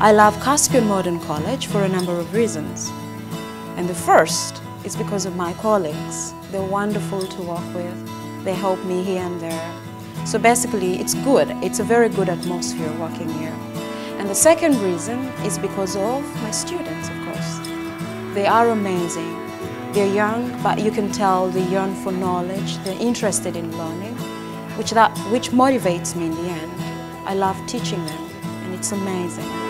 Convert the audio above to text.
I love Caspian Modern College for a number of reasons. And the first is because of my colleagues. They're wonderful to work with. They help me here and there. So basically, it's good. It's a very good atmosphere working here. And the second reason is because of my students, of course. They are amazing. They're young, but you can tell they yearn for knowledge. They're interested in learning, which motivates me in the end. I love teaching them, and it's amazing.